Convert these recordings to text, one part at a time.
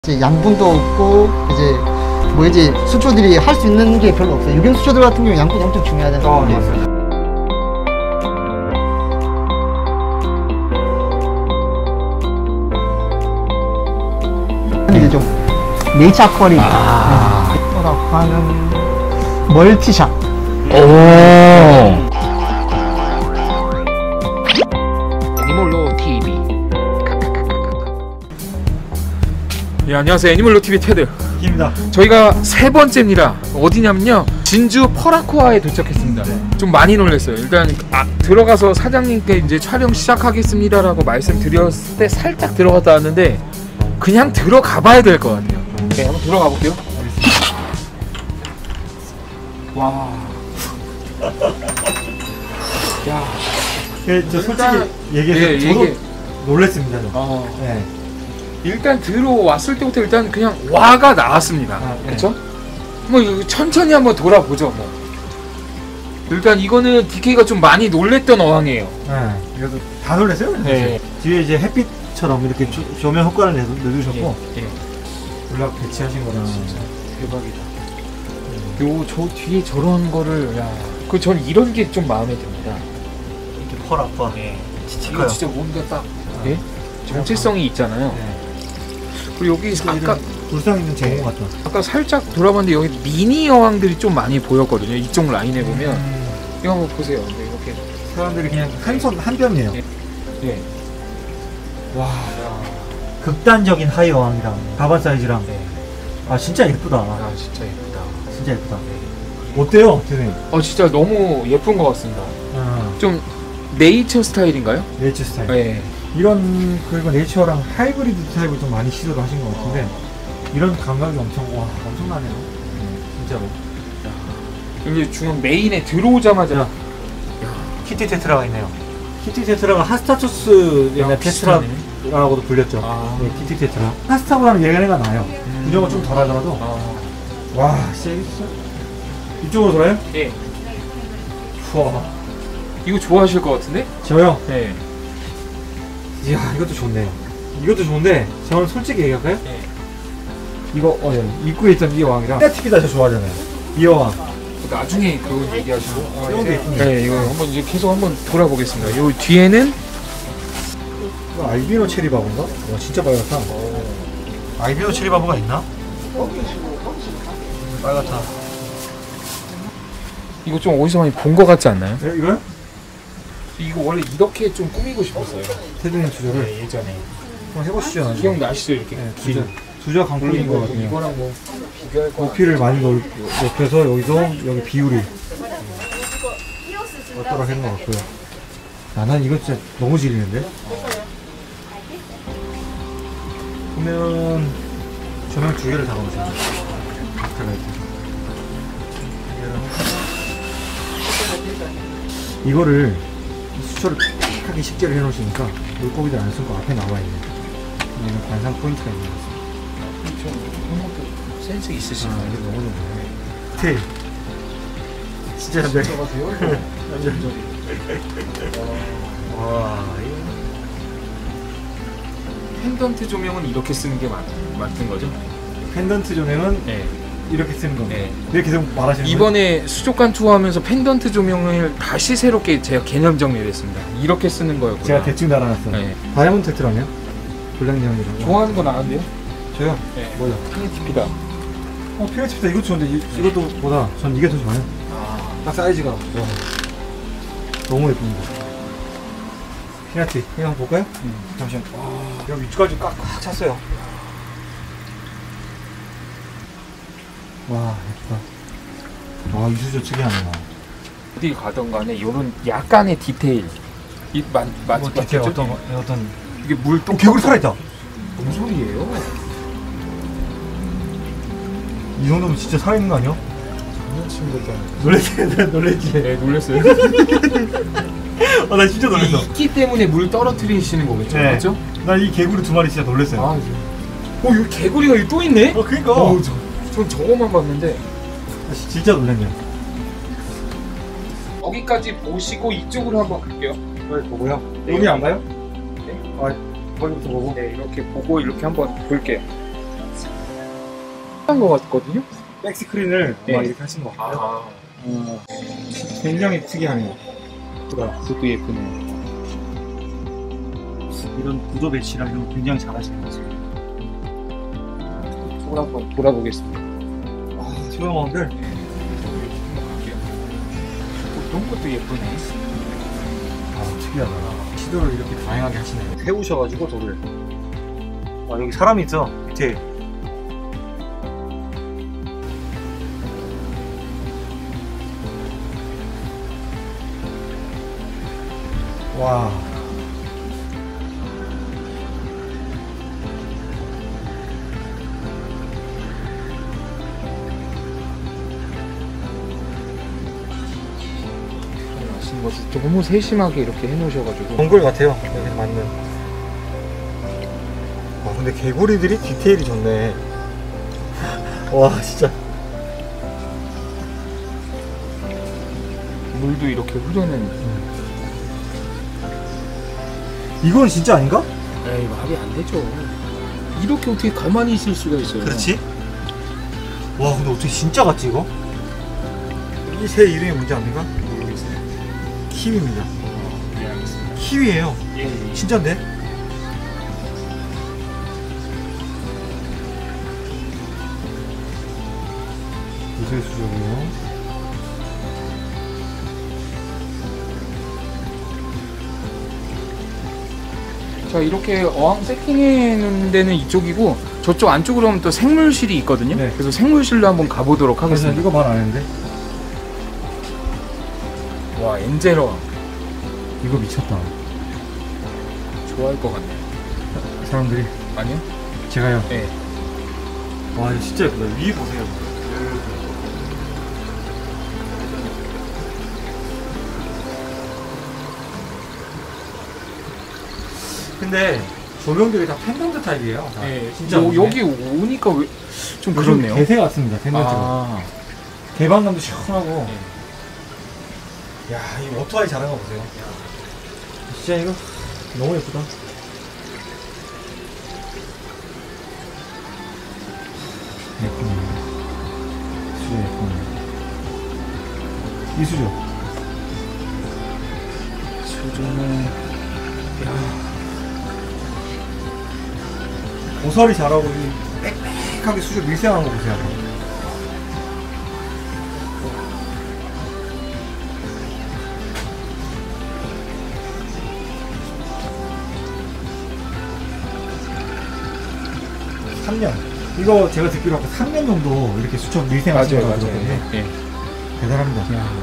이제 양분도 없고 이제 뭐지 수초들이 할 수 있는 게 별로 없어요. 유경 수초들 같은 경우 양분이 엄청 중요하잖아요. 맞습니다. 이제 좀 네이처 아쿠아리움 라고 하는 멀티샷. 오. 애니몰로 TV. 예, 안녕하세요. 애니몰로 TV 테드. 입니다. 저희가 세 번째입니다. 어디냐면요, 진주 펄아쿠아에 도착했습니다. 좀 많이 놀랐어요. 일단 들어가서 사장님께 이제 촬영 시작하겠습니다라고 말씀드렸을 때 살짝 들어갔다 왔는데 그냥 들어가 봐야 될 것 같아요. 네, 한번 들어가 볼게요. 와. 야. 저 솔직히 얘기해서 저도 놀랬습니다. 네. 일단 들어왔을 때부터 일단 그냥 와가 나왔습니다. 그렇죠? 뭐 이거 천천히 한번 돌아보죠. 뭐. 일단 이거는 DK가 좀 많이 놀랬던 어항이에요. 네. 그래도 다 놀랐어요. 네. 뒤에 이제 햇빛처럼 이렇게 조명 효과를 내주셨고 예. 연락 배치하신 거랑 진짜 대박이다. 요 저 뒤에 저런 거를 전 이런 게 좀 마음에 듭니다. 이렇게 펄 아파. 이거 진짜 뭔가 딱 정체성이 있잖아요. 네. 그리고 여기 아까 불상 있는 제공 같죠. 아까 살짝 돌아봤는데 여기 미니 여왕들이 좀 많이 보였거든요. 이쪽 라인에 보면 이거 한번 보세요. 네, 이렇게 사람들이 그냥 한 뼘이에요. 네. 와, 극단적인 하이 어항이랑 가발 사이즈랑 아 진짜 예쁘다. 진짜 예쁘다. 진짜 예쁘다. 어때요, 선생님? 진짜 너무 예쁜 것 같습니다. 좀 네이처 스타일인가요? 네이처 스타일. 네. 이런 그리고 네이처랑 하이브리드 타입을 좀 많이 시도를 하신 것 같은데 이런 감각이 엄청나네요. 진짜로. 여기 중앙 메인에 들어오자마자 키티 테트라가 있네요. 키티 테트라가 하스타초스 옛날 테트라라고도 불렸죠. 네, 키티 테트라. 하스타보다는 얘가 나아요. 구조가 좀 덜하더라도. 와, 세겠어. 이쪽으로 돌아요? 네. 우와. 이거 좋아하실 것 같은데? 저요? 네. 이야, 이것도 좋네요. 이것도 좋은데 저는 솔직히 얘기할까요? 네. 이거 입구에 있던 이 어항이랑 TV다 저 좋아하잖아요. 이 어항. 나중에 그거 얘기하시고. 이런 게 있군요. 네, 이거 한번 이제 계속 한번 돌아보겠습니다. 요 뒤에는 이거 알비노 체리바보인가? 와, 진짜 빨갛다. 알비노 체리바보가 있나? 빨갛다. 이거 좀 어디서 많이 본 것 같지 않나요? 네, 이거요? 이거 원래 이렇게 좀 꾸미고 싶었어요. 테드님 주저를 네, 예전에. 한번 해보시죠. 나중에. 기억나시죠? 이렇게. 네, 주저 강풍인 것 같아요. 이거랑 뭐 비교할 거. 높이를 많이 높여서 여기도 여기 비율이 어떠라 하는 것 같고요. 난 이거 진짜 너무 지리는데? 보면 조명 두 개를 달아보세요. 이거를 수초를 픽하게 식재를 해놓으시니까 물고기들 안 쓰고 앞에 나와있네. 얘는 관상 포인트가 있는 것 같습니다. 센스 있으시네요. 이거 너무 좋네. 테일. 진짜 네. 와, 펜던트 조명은 이렇게 쓰는 게 맞는 거죠? 펜던트 조명은 네. 이렇게 쓰는 겁니다. 네. 이렇게 계속 말하시는 거예요? 이번에 수족관 투어하면서 펜던트 조명을 다시 새롭게 제가 개념 정리를 했습니다. 이렇게 쓰는 거였구나. 제가 대충 달아놨어요. 네. 다이아몬드 테트라네요? 블랙형이랑. 좋아하는 거 나은데요? 저요? 네. 뭐요? 피니티피다. 피레치피다 이것도 좋은데 이것도 보다 전 이게 더 좋아요. 딱 사이즈가. 와. 너무 예쁩니다. 피나티 이거 한번 볼까요? 잠시만. 와, 여기 위쪽까지 꽉 찼어요. 와, 예쁘다. 와, 이수저 특이하네요. 어디 가던 간에 이런 약간의 디테일 디테일 어떤 이게 물동 개구리 살아있다. 뭔 소리예요? 이 정도면 진짜 살아있는 거 아니야? 장난친 거잖아. 놀랬지? 네, 놀랐어요. 나 진짜 놀랐어. 이끼 때문에 물 떨어뜨리시는 거겠죠? 네. 맞죠? 나 이 개구리 두 마리 진짜 놀랐어요. 여기 개구리가 여기 또 있네? 그니까. 전 저거만 봤는데. 진짜 놀랐네요. 여기까지 보시고 이쪽으로 한번 갈게요. 빨리 보고요. 여기 안 가요? 네. 아, 거기부터 보고. 네, 이렇게 보고 이렇게 한번 볼게요. 한 것 같거든요. 백스크린을 네. 막 이렇게 하신 것 같아요. 굉장히 특이하네요. 그것도 예쁘네요. 이런 구도 배치랑 이런 거 굉장히 잘하시는 것 같아요. 저걸 한번 돌아보겠습니다. 소형원들 이런 것도 예쁘네. 특이하다. 시도를 이렇게 다양하게 하시네요. 세우셔가지고 돌을. 여기 사람이 있어 밑에. 와. 너무 세심하게 이렇게 해놓으셔가지고. 동굴 같아요. 여기 맞는. 근데 개구리들이 디테일이 좋네. 와 진짜. 물도 이렇게 흐르는. 이건 진짜 아닌가? 에이, 말이 안 되죠. 이렇게 어떻게 가만히 있을 수가 있어요. 그렇지? 와 근데 어떻게 진짜 같지 이거? 이 새 이름이 뭔지 압니까? 모르겠어요. 키위입니다. 예, 알겠습니다. 키위예요. 예. 진짜인데? 요새 수족이요. 자, 이렇게 어항 세팅해 놓은 데는 이쪽이고 저쪽 안쪽으로 하면 또 생물실이 있거든요. 네. 그래서 생물실로 한번 가보도록 하겠습니다. 이거 말 안 했는데? 와, 엔젤어 이거 미쳤다. 좋아할 것 같네. 사람들이. 아니요? 제가요. 네. 와 이거 진짜 예쁘다. 위에 보세요. 근데 조명들이 다 펜던트 타입이에요. 다. 네, 진짜 여기 오니까 왜 좀 그렇네요. 개새 같습니다. 펜던트가. 아, 개방감도 시원하고. 네. 야, 이 오토바이 잘한 거 보세요. 진짜 이거 너무 예쁘다. 예쁘네. 수조 예쁘네. 이 수조. 수조는 고설이 잘하고 이 빽빽하게 수조 밀생하는 거 보세요. 이거 제가 듣기로 아까 3년 정도 이렇게 수천 밀생하시는 거 들었거든요. 예. 대단합니다. 야.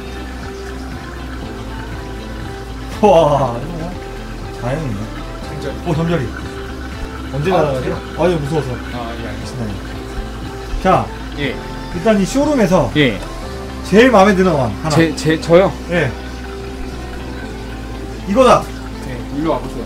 와, 이거 자연이네. 잠전. 점절이. 언제 날아가죠? 아유, 무서워서. 아, 예, 알겠습니다. 자, 예. 일단 이 쇼룸에서 예. 제일 마음에 드는 왕 하나. 저요? 예. 이거다. 네, 일로 와보세요.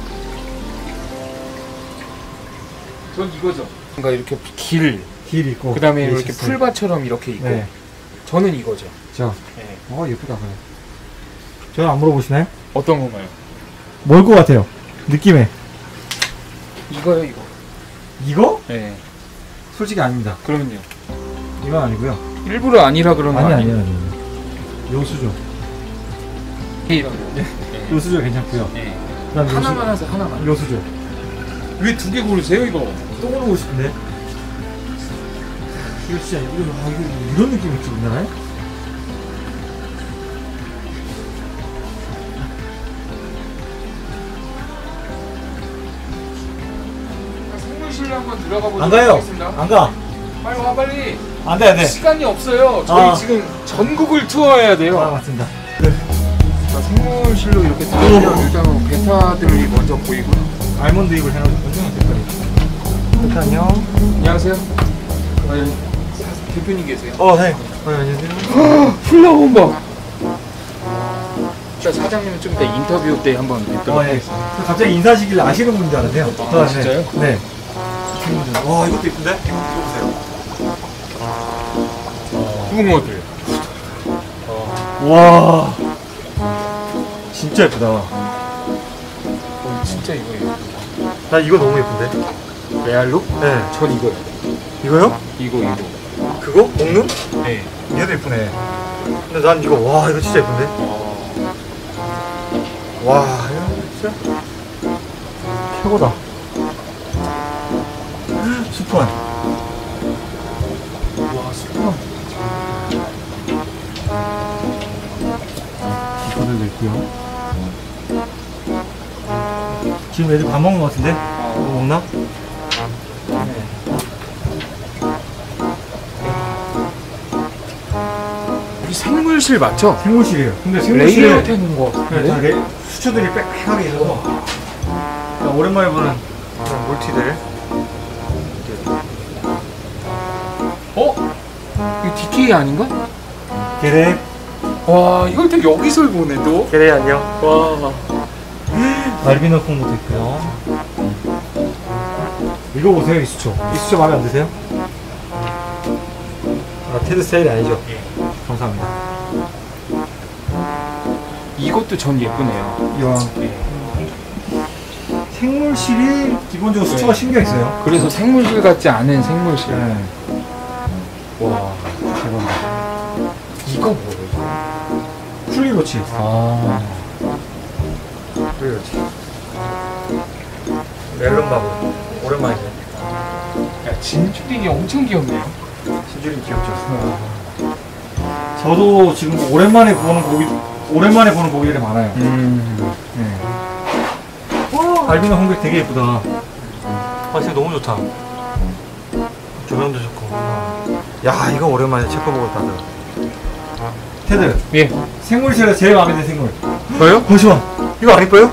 전 이거죠. 뭔가 이렇게 길 있고. 그 다음에 길 이렇게 시스템. 풀밭처럼 이렇게 있고. 네. 저는 이거죠. 저. 네. 예쁘다. 그래. 저는 안 물어보시나요? 어떤 건가요? 뭘 것 같아요? 느낌에. 이거요, 이거. 이거? 네. 솔직히 아닙니다. 그러면요. 이건 아니고요. 일부러 아니라 그러는 거 아니에요? 요 수조. 이런 거. 네. 요 수조 괜찮고요. 네. 그다음 하나만 하세요, 하나만. 요 수조. 왜 두 개 고르세요, 이거? 또 고르고 싶은데. 이거 진짜 이거 이런 느낌이 있지 우리나라에? 생물실로 한번 들어가 보도록 안 가요. 하겠습니다. 안 가. 빨리 와, 빨리. 안 돼, 안 돼. 시간이 없어요. 저희 지금 전국을 투어해야 돼요. 맞습니다. 자, 생물실로 이렇게 들어오면 일단 베타들이 먼저 보이고요. 알몬드 잎을 해놓으셨군요, 색깔이. 일단요. 안녕하세요. 대표님 계세요. 네. 안녕하세요. 플라워 봐. 자, 사장님은 좀 이따 인터뷰 때 한번 뵙도록 예. 하겠습니다. 갑자기 인사하시길래 아시는 분인 줄 알았네요. 아, 진짜요? 네. 와, 이것도 이쁜데? 이거 보세요. 붕어들. 와. 진짜 예쁘다. 진짜 이거예요. 나 이거 너무 예쁜데? 레알로? 네. 전 이거요. 이거요? 이거. 그거? 먹는? 네. 얘도 예쁘네. 근데 난 이거, 와, 이거 진짜 예쁜데? 와, 이거 진짜 최고다. 수프한. 와, 수프한. 이거를 낼게요. 지금 애들 밥 먹는 것 같은데? 뭐 먹나? 여기 생물실 맞죠? 생물실이에요. 근데 레이아웃 생물실에 해놓은 거 같은데? 수초들이 빽빽하게 있어서 오랜만에 보는 그런 물티들. 이거 DK 아닌가? 게레. 와, 이걸 또 여기서 보네 또. 그래, 안녕. 와. 알비노 콩도 있고요. 이거 보세요, 이 수초. 이 수초 마음에 안 드세요? 아, 테드 스타일이 아니죠? 예. 감사합니다. 이것도 전 예쁘네요. 이왕. 생물실이 기본적으로 수초가 신경 있어요. 그래서 생물실 같지 않은 생물실. 네. 와. 대박이다. 이거 뭐예요? 쿨리로치. 아. 그렇지. 멜론바보. 오랜만이네. 야, 진주링이 엄청 귀엽네요. 진주림 귀엽죠? 저도 지금 오랜만에 보는 고기들이 많아요. 네. 알비노 홍백 되게 예쁘다. 아, 진짜 너무 좋다. 조명도 좋고. 야, 이거 오랜만에 체크보고 다들. 테드, 예. 생물실에서 제일 마음에 드는 생물. 저요? 잠시만. 이거 안 예뻐요?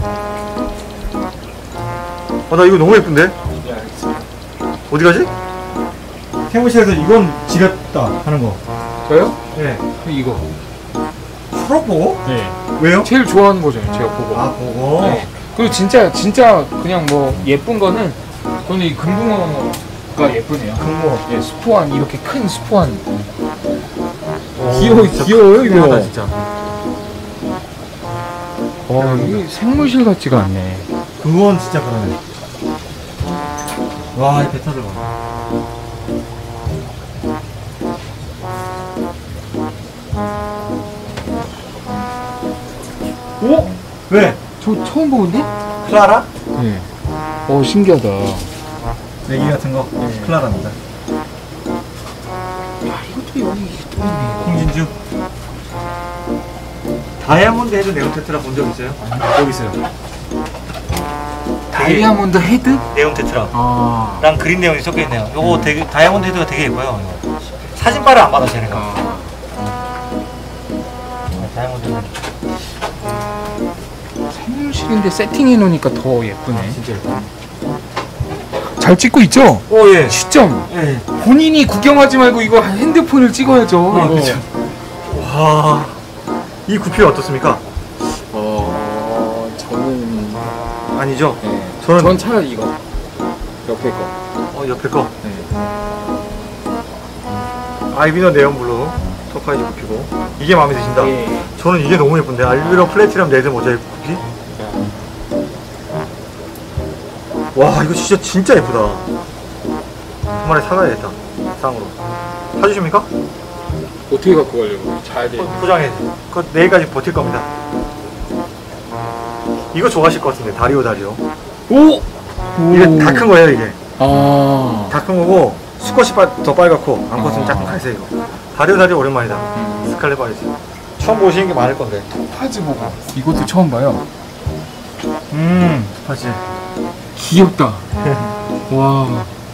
나 이거 너무 예쁜데? 예, 알겠습니다. 어디 가지? 생물실에서 이건 지렸다 하는 거. 저요? 네. 이거. 초록보고? 네. 왜요? 제일 좋아하는 거죠, 제가 보고. 아, 보고. 네. 그리고 진짜 그냥 뭐 예쁜 거는 저는 이 금붕어가 예쁘네요. 금붕어. 예, 수포한 이렇게 큰 수포한. 진짜 귀여워요, 크다, 이거. 진짜. 와, 이게 생물실 같지가 않네. 그건 진짜 그러네. 와, 이 베타들 봐. 오? 왜? 저 처음 보는데? 클라라? 네. 신기하다. 내기 같은 거? 클라라입니다. 야, 이것도 여기 또 있네. 홍진주? 다이아몬드 헤드 네온테트라 본 적 있어요? 여기 있어요. 다이아몬드 헤드? 네온테트라. 아. 랑 그린 내용이 섞여 있네요. 요거 되게 다이아몬드 헤드가 되게 예뻐요. 이거. 사진빨을 안 받아 쟤네가. 다이아몬드 헤드. 생물실인데 세팅해 놓으니까 더 예쁘네. 진짜 예뻐. 잘 찍고 있죠? 예. 시점. 예. 본인이 구경하지 말고 이거 핸드폰을 찍어야죠. 아, 이거. 그쵸. 와, 이 구피 어떻습니까? 저는 아니죠? 네. 저는 전 차라리 이거 옆에 거. 옆에 거 네. 알비노 네온블루 토카이즈 구피고 이게 마음에 드신다. 예. 저는 이게 너무 예쁜데 알비노 플래티넘 레드 모자이크 구피. 와, 이거 진짜 예쁘다. 한 마리 사가야겠다. 쌍으로 사주십니까? 어떻게 갖고 가려고? 잘 돼. 포장해. 그거 내일까지 버틸 겁니다. 이거 좋아하실 것 같은데 다리오. 오! 이게 다 큰 거예요, 이게. 아. 다 큰 거고 수컷이 더 빨갛고 암컷은 약간 갈색이고. 다리오 오랜만이다. 스칼렛 바이즈. 처음 보시는 게 많을 건데. 파즈 보고. 이것도 처음 봐요. 맞지. 귀엽다. 와.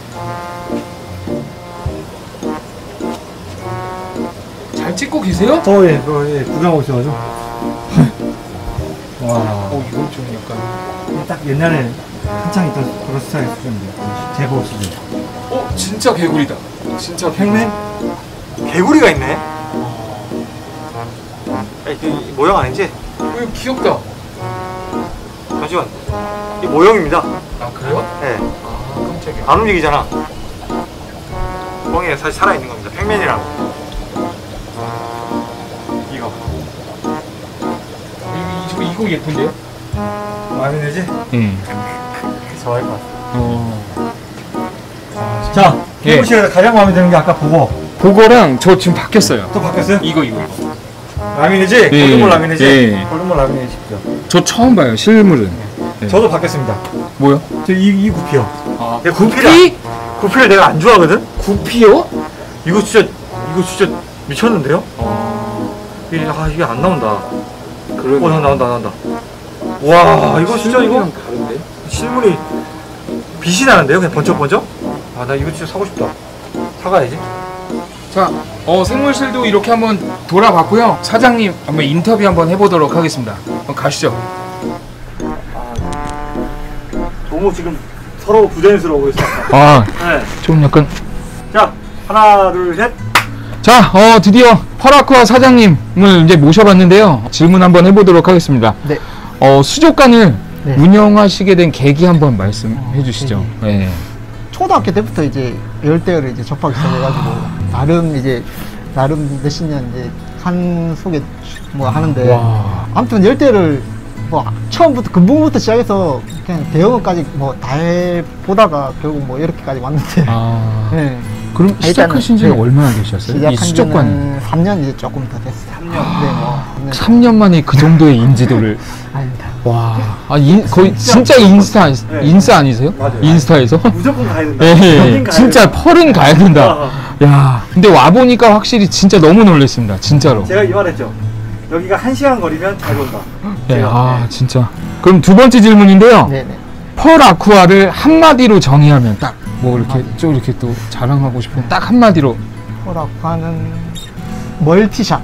잘 찍고 계세요? 예, 구경하고 있어가지고. 와. 이건 좀 약간. 딱 옛날에 한창 있던 그런 스타일 수준인데. 제법 수준. 진짜 개구리다. 진짜 팽맨? 개구리가 있네. 이 모형 아니지? 이거 귀엽다. 잠시만. 이 모형입니다. 아, 그래요? 네. 아, 깜짝이야. 안 움직이잖아. 뻥에 사실 살아있는 겁니다. 팽맨이라고. 이거. 이거 예쁜데요? 마음에 들지? 응. 좋아할 것 같아. 아, 자, 예. 김구 씨가 가장 마음에 드는 게 아까 그거. 그거랑 저 지금 바뀌었어요. 또 바뀌었어요? 이거. 라면이지? 예. 골드몰 라면이지? 예. 골드몰 라면이십시오. 저 처음 봐요, 실물은. 네. 저도 바뀌었습니다. 뭐요? 저 이 구피요. 아, 내가 구피를 내가 안 좋아하거든? 구피요? 이거 진짜 미쳤는데요? 이게 안 나온다. 그러네. 나온다. 와, 이거 진짜 이거 다른데? 실물이 빛이 나는데요? 그냥 번쩍번쩍? 아, 나 이거 진짜 사고 싶다. 사가야지. 자, 생물실도 이렇게 한번 돌아봤고요. 사장님 한번 인터뷰 한번 해보도록 하겠습니다. 한번 가시죠. 너무 지금 서로 부자연스러워 보였어. 아, 네. 좀 약간. 자, 하나, 둘, 셋. 자, 드디어 펄아쿠아 사장님을 이제 모셔봤는데요. 질문 한번 해보도록 하겠습니다. 네. 수족관을 네. 운영하시게 된 계기 한번 말씀해 주시죠. 네. 초등학교 때부터 이제 열대어를 이제 접하기 시작해가지고 나름 몇십 년 이제 산 속에 뭐 하는데 와. 아무튼 열대어를 뭐 처음부터 근본부터 시작해서 그냥 대형어까지 뭐 다 해보다가 결국 뭐 이렇게까지 왔는데 아. 네. 그럼 시작하신 지는 네. 얼마나 되셨어요? 이 시작한 수족관. 지는 3년 이제 조금 더 됐어요. 3년. 네, 뭐 3년 만에 그 정도의 인지도를. 아닙니다. 와. 거의 진짜 인싸 아니세요? 맞아요. 인스타에서? 무조건 가야 된다. 예, 진짜 펄은 가야 된다. 야, 근데 와보니까 확실히 진짜 너무 놀랐습니다. 진짜로. 제가 이 말했죠. 여기가 1시간 거리면 잘 온다. 네, 진짜. 그럼 두 번째 질문인데요. 네네. 펄 아쿠아를 한마디로 정의하면 딱 뭐 이렇게 좀 이렇게 또 자랑하고 싶은 딱 한마디로. 펄아쿠아는 멀티샷.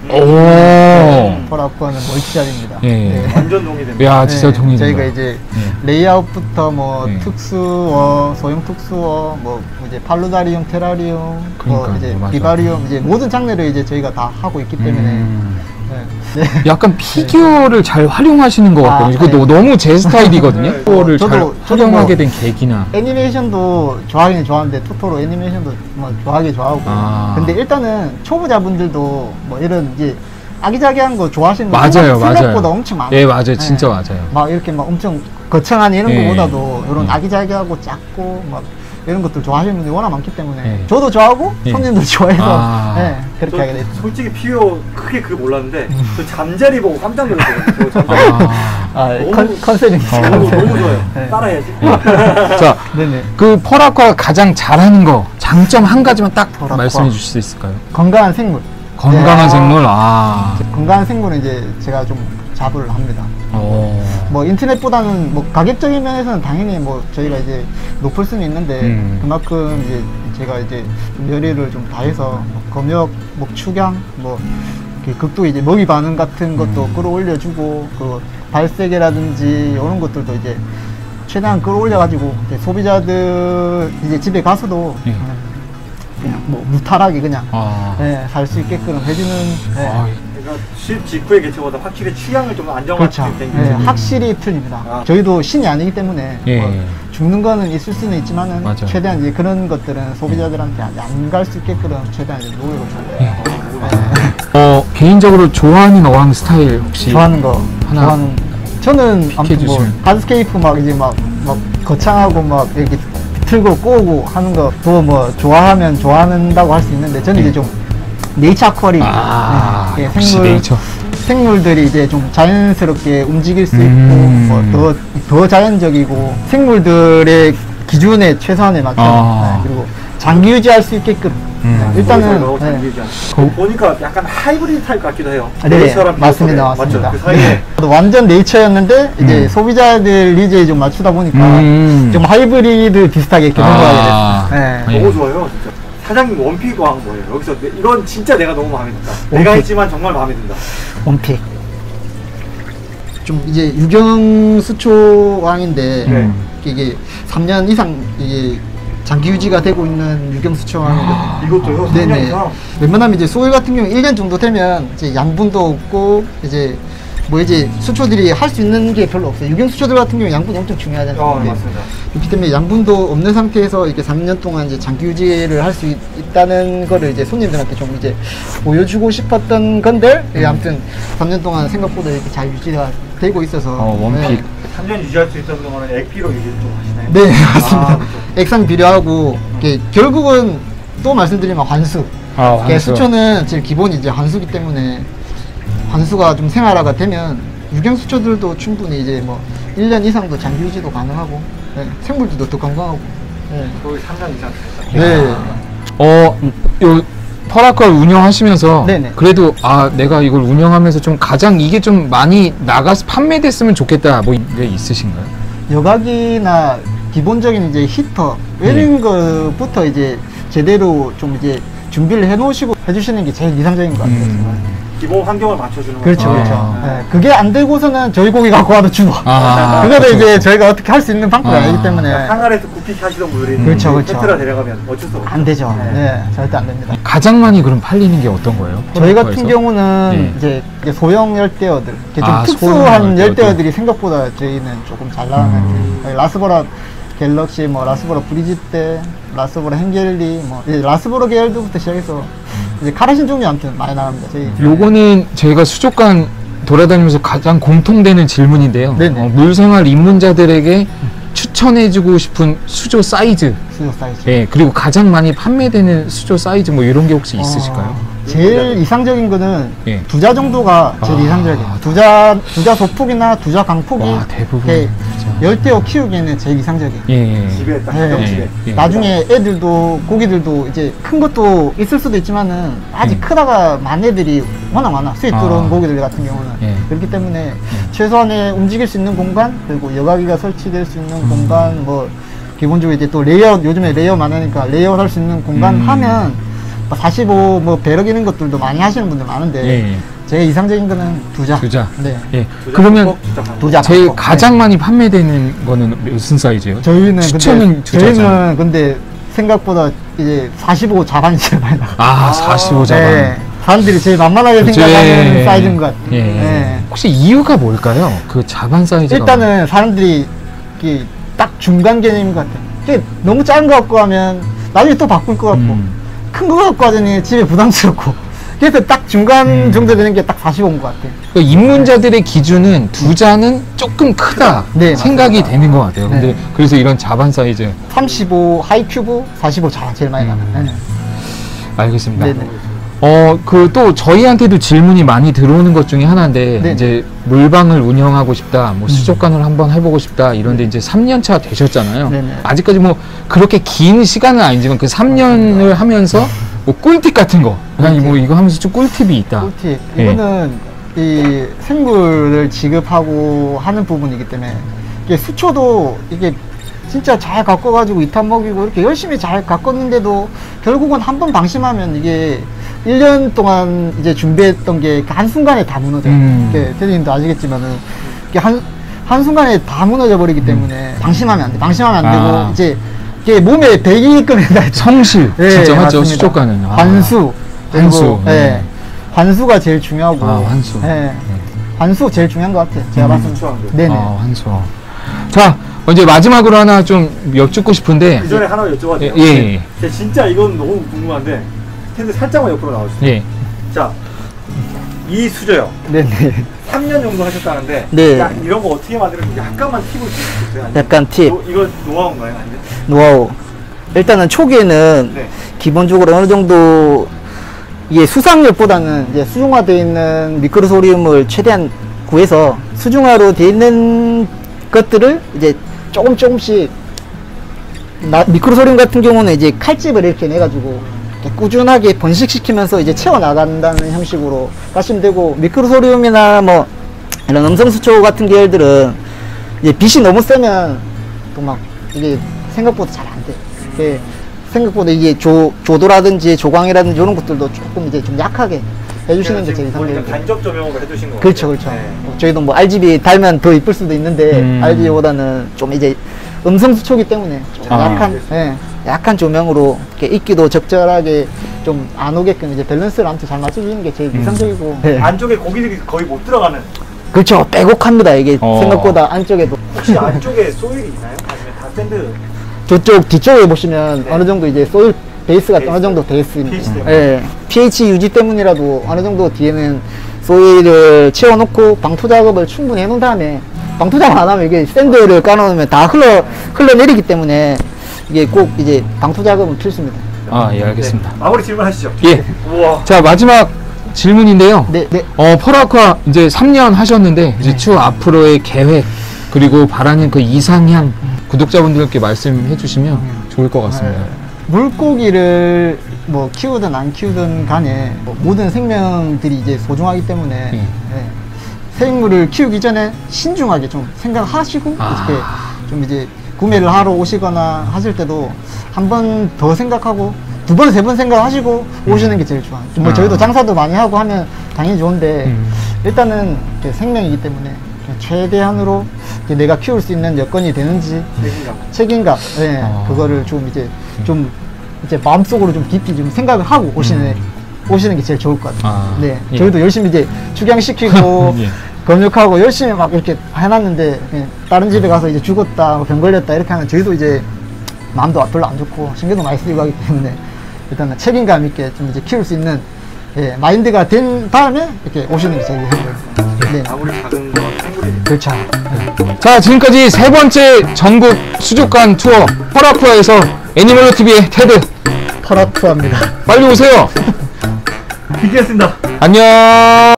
오. 펄아쿠아는 멀티샷입니다. 예. 네. 완전 동의됩니다. 야, 진짜 동의된다. 저희가 이제 네. 레이아웃부터 뭐 네. 특수어, 소형 특수어, 뭐 이제 팔루다리움, 테라리움, 뭐 그러니까요. 이제 맞아요. 비바리움, 이제 모든 장르를 이제 저희가 다 하고 있기 때문에 네. 약간 피규어를 잘 활용하시는 것 같거든요. 아, 이거 네. 너무 제 스타일이거든요. 네. 피규어를 잘 저도 활용하게 뭐 된 계기나. 애니메이션도 좋아하긴 좋아하는데 토토로 애니메이션도 뭐 좋아하긴 좋아하고 근데 일단은 초보자분들도 뭐 이런 이제 아기자기한 거 좋아하시는 분 맞아요, 생각보다 맞아요. 엄청 많아요. 예, 맞아요. 진짜 맞아요. 막 이렇게 막 엄청 거창한 이런 예. 거보다도 이런 아기자기하고 작고 막 이런 것들 좋아하시는 분들이 워낙 많기 때문에 예. 저도 좋아하고 예. 손님도 좋아해서 아. 네, 그렇게 하게 됐어요. 솔직히 피오 크게 그거 몰랐는데 저 잠자리 보고 깜짝 놀랐어요. 저 잠자리. 너무- 컨셉입니다. 너무 좋아요. 네. 따라해야지. 자, 네네. 그 펄아쿠아가 가장 잘하는 거, 장점 한 가지만 딱 펄아쿠아. 말씀해 주실 수 있을까요? 건강한 생물. 건강한 네. 생물, 건강한 생물은 이제 제가 좀 자부를 합니다. 어. 뭐 인터넷보다는 뭐 가격적인 면에서는 당연히 뭐 저희가 이제 높을 수는 있는데 그만큼 이제 제가 이제 좀 열의를 좀 다해서 뭐 검역, 뭐 축양, 뭐 이렇게 극도 이제 먹이 반응 같은 것도 끌어올려주고 그 발세계라든지 이런 것들도 이제 최대한 끌어올려가지고 이제 소비자들 이제 집에 가서도 예. 그냥 뭐 무탈하게 그냥 아. 살 수 있게끔 해주는 아, 그러니까 실 직후의 개체보다 확실히 취향을 좀 안정화시키는 그렇죠. 땡기죠. 확실히 틀립니다. 아. 저희도 신이 아니기 때문에 예. 뭐 죽는 거는 있을 수는 있지만은 맞아요. 최대한 이제 그런 것들은 소비자들한테 안 갈 수 있게끔 최대한 이제 노력을 좀 개인적으로 좋아하는 어항 스타일 혹시 좋아하는 거 하나 좋아하는 저는 아무튼 뭐 주시면. 가드스케이프 막 이제 막 거창하고 막 이렇게 틀고 꼬고 하는 것도 뭐 좋아하면 좋아한다고 할 수 있는데 저는 이제 좀 네이처 아쿠아리움 역시 네이처. 생물들이 이제 좀 자연스럽게 움직일 수 있고 뭐 더 자연적이고 생물들의 기준에 최소한에 맞춰 그리고 장기 유지할 수 있게끔 일단은 보니까 약간 하이브리드 타입 같기도 해요. 네, 네이처랑 맞습니다, 비슷하게. 맞습니다. 맞죠? 그 사이에 완전 네이처였는데 이제 소비자들 니즈에 좀 맞추다 보니까 좀 하이브리드 비슷하게 이렇게 넘어가게 됐어요. 네. 너무 좋아요, 진짜. 사장님 원픽 왕 뭐예요? 여기서 이건 진짜 내가 너무 마음에 든다. 내가 했지만 정말 마음에 든다. 원픽. 좀 이제 유경 수초 왕인데 이게 3년 이상 이게 장기 유지가 되고 있는 유경 수초 왕이거든요. 이것도요? 3년 이상? 웬만하면 이제 소일 같은 경우 1년 정도 되면 이제 양분도 없고 이제 뭐 이제 수초들이 할 수 있는 게 별로 없어요. 유경 수초들 같은 경우 양분이 엄청 중요하잖아요. 맞습니다. 그렇기 때문에 양분도 없는 상태에서 이렇게 3년 동안 이제 장기 유지를 할 수 있다는 거를 이제 손님들한테 좀 이제 보여주고 싶었던 건데 아무튼 3년 동안 생각보다 이렇게 잘 유지가 되고 있어서 원픽. 3년 유지할 수 있던 동안은 액피로 유지를 좀 하시나요? 네, 맞습니다. 그렇죠. 액상 비료하고 이게 결국은 또 말씀드리면 환수. 이게 환수. 수초는 제일 기본이 이제 환수기 때문에 환수가 좀 생활화가 되면 유경 수초들도 충분히 이제 뭐 1년 이상도 장기 유지도 가능하고 네, 생물들도 더 건강하고 네. 거의 3년 이상 네. 요 퍼라코아 운영하시면서 네네. 그래도 내가 이걸 운영하면서 좀 가장 이게 좀 많이 나가서 판매됐으면 좋겠다 뭐 게 있으신가요? 여각이나 기본적인 이제 히터 이런 거부터 이제 제대로 좀 이제 준비를 해 놓으시고 해주시는 게 제일 이상적인 것 같아요. 정말. 기본 환경을 맞춰주는 그렇죠, 거죠. 그렇죠. 네, 그게 안 되고서는 저희 고기 갖고 와도 주고. 그거를 그렇죠, 이제 그렇죠. 저희가 어떻게 할 수 있는 방법이 아니기 때문에. 항아리에서 굽히기 하시던 분들이 그렇죠, 그렇죠. 테트라 데려가면 어쩔 수 없죠. 안 되죠. 네, 절대 안 됩니다. 가장 많이 그럼 팔리는 게 어떤 거예요? 저희 같은 퍼라코아에서? 경우는 이제 소형 열대어들, 이렇게 좀 소형 특수한 열대어들. 열대어들이 생각보다 저희는 조금 잘 나가는 라스보라 갤럭시, 뭐 라스보라 브리짓대, 라스보라 행겔리, 뭐 이제 라스보라 계열부터 시작해서 이제 카라신 종류 아무튼 많이 나갑니다. 저희. 요거는 저희가 수족관 돌아다니면서 가장 공통되는 질문인데요. 네네. 물생활 입문자들에게 추천해주고 싶은 수조 사이즈, 수조 사이즈. 예, 그리고 가장 많이 판매되는 수조 사이즈 뭐 이런 게 혹시 있으실까요? 제일 이상적인 거는 예. 두자 정도가 제일 이상적이에요. 두자 소폭이나 두자 강폭이 와, 대부분 이렇게 두자. 열대어 키우기에는 제일 이상적이에요. 예. 집에 딱 네. 집에. 예. 나중에 애들도 고기들도 이제 큰 것도 있을 수도 있지만은 아직 크다가 많은 애들이 워낙 많아. 수입 들어온 고기들 같은 경우는 예. 그렇기 때문에 최소한의 움직일 수 있는 공간 그리고 여과기가 설치될 수 있는 공간 뭐 기본적으로 이제 또 레이아웃 요즘에 레이아웃 많으니까 레이아웃 할 수 있는 공간 하면 45 뭐 배럭 이런 것들도 많이 하시는 분들 많은데 예. 제일 이상적인 거는 두자. 두자. 네. 예. 그러면 두자. 제일 강폭. 가장 네. 많이 판매되는 거는 무슨 사이즈예요? 저희는 추천은 근데 두자죠. 저희는 근데 생각보다 이제 45 자반이 제일 많이 나가. 45 자반. 네. 사람들이 제일 만만하게 그치. 생각하는 사이즈인 것 같아요. 예. 네. 혹시 이유가 뭘까요? 그 자반 사이즈가 일단은 사람들이 이게 딱 중간 개념인 것 같아요. 이게 너무 작은 거 갖고 하면 나중에 또 바꿀 것 같고 큰 거 갖고 하더니 집에 부담스럽고 그래서 딱 중간 정도 되는 게 딱 45인 것 같아요. 그러니까 입문자들의 기준은 두자는 조금 크다 네, 생각이 맞습니다. 되는 것 같아요. 근데 네. 그래서 이런 자반 사이즈 35 하이큐브, 45 자 제일 많이 나가요. 네. 알겠습니다. 네네. 그 또 저희한테도 질문이 많이 들어오는 것 중에 하나인데 네. 이제 물방을 운영하고 싶다, 뭐 수족관을 한번 해보고 싶다 이런데 이제 3년 차 되셨잖아요. 네네. 아직까지 뭐 그렇게 긴 시간은 아니지만 그 3년을 하면서 뭐 꿀팁 같은 거, 그냥 뭐 이거 하면서 좀 꿀팁이 있다. 꿀팁. 예. 이거는 이 생물을 지급하고 하는 부분이기 때문에 이게 수초도 이게 진짜 잘 가꿔가지고 이탄 먹이고 이렇게 열심히 잘 가꿨는데도 결국은 한 번 방심하면 이게 1년 동안 이제 준비했던 게 한순간에 다 무너져요. 이렇게 대리님도 아시겠지만은 이게 한순간에 다 무너져 버리기 때문에 방심하면 안 돼. 방심하면 안 되고 이제 이게 몸에 배기끔 해야 돼. 성실 네, 진짜 맞죠. 맞습니다. 수족관은 환수. 환수. 그리고, 네. 네. 환수가 제일 중요하고. 환수. 네. 환수 제일 중요한 것 같아요. 제가 봤을 때. 네네. 환수. 자, 이제 마지막으로 하나 좀 여쭙고 싶은데. 그 전에 하나 여쭤봐도 돼요? 예. 근데 진짜 이건 너무 궁금한데 텐트 살짝만 옆으로 나와주세요. 예. 자, 이 수저요. 네네. 3년 정도 하셨다는데 네. 야, 이런 거 어떻게 만드는지 약간만 팁을 주세요. 아니면 약간 팁. 이거 노하우인가요? 아니면? 노하우. 일단은 초기에는 네. 기본적으로 어느 정도 이게 수상열보다는 이제 수중화되어 있는 미크로소리움을 최대한 구해서 수중화로 되어 있는 것들을 이제 조금씩 미크로소리움 같은 경우는 이제 칼집을 이렇게 내가지고 이렇게 꾸준하게 번식시키면서 이제 채워나간다는 형식으로 가시면 되고, 미크로소리움이나 뭐 이런 음성수초 같은 계열들은 이제 빛이 너무 세면 또 막 이게 생각보다 잘 안 돼. 이게 생각보다 이게 조도라든지 조광이라든지 이런 것들도 조금 이제 좀 약하게 해주시는 게 제일 보니까 이상적이고. 간접 조명으로 해주신 거. 그렇죠, 그렇죠. 저희도 뭐 RGB 달면 더 이쁠 수도 있는데 RGB보다는 좀 이제 음성 수초기 때문에 좀 약한 조명으로 이렇게 입기도 적절하게 좀 안 오게끔 이제 밸런스를 아무튼 잘 맞춰주는 게 제일 이상적이고. 네. 안쪽에 고기들이 거의 못 들어가는. 그렇죠. 빼곡합니다. 이게 생각보다 안쪽에도. 혹시 안쪽에 소일이 있나요? 아니면 다 샌드? 저쪽 뒤쪽에 보시면 어느 정도 이제 소일 베이스가 어느 정도 돼 있습니다. pH 때문에. 예. pH 유지 때문이라도 어느 정도 뒤에는 소일을 채워놓고 방토 작업을 충분히 해놓은 다음에, 방토 작업 안 하면 이게 샌드를 까놓으면 다 흘러내리기 때문에 이게 꼭 이제 방수 작업은 필수입니다. 아, 예, 알겠습니다. 마무리 질문하시죠. 예. 우와. 자, 마지막 질문인데요. 네, 네. 펄아쿠아 이제 3년 하셨는데 이제 네. 추후 앞으로의 계획 그리고 바라는 그 이상향 구독자분들께 말씀해 주시면 좋을 것 같습니다. 물고기를 뭐 키우든 안 키우든 간에 뭐 모든 생명들이 이제 소중하기 때문에 예. 예, 생물을 키우기 전에 신중하게 좀 생각하시고 이렇게 좀 이제 구매를 하러 오시거나 하실 때도 한 번 더 생각하고 2번, 3번 생각하시고 오시는 게 제일 좋아요. 뭐 저희도 장사도 많이 하고 하면 당연히 좋은데 일단은 이렇게 생명이기 때문에 최대한으로 이렇게 내가 키울 수 있는 여건이 되는지 책임감, 네, 그거를 좀 이제 좀 이제 마음속으로 좀 깊이 좀 생각을 하고 오시는 게 제일 좋을 것 같아요. 네, 예. 저희도 열심히 이제 축양시키고 예. 검역하고 열심히 막 이렇게 해놨는데 다른 집에 가서 이제 죽었다, 병 걸렸다 이렇게 하면 저희도 이제 마음도 별로 안 좋고 신경도 많이 쓰이고 하기 때문에 일단은 책임감 있게 좀 이제 키울 수 있는 마인드가 된 다음에 이렇게 오시는 게 제일 좋아요. 네. 아무리 작은 거 생물이 그렇죠. 자, 지금까지 3번째 전국 수족관 투어 펄아쿠아에서 애니멀로 TV의 테드 펄아쿠아입니다. 빨리 오세요. 기대했습니다. 안녕.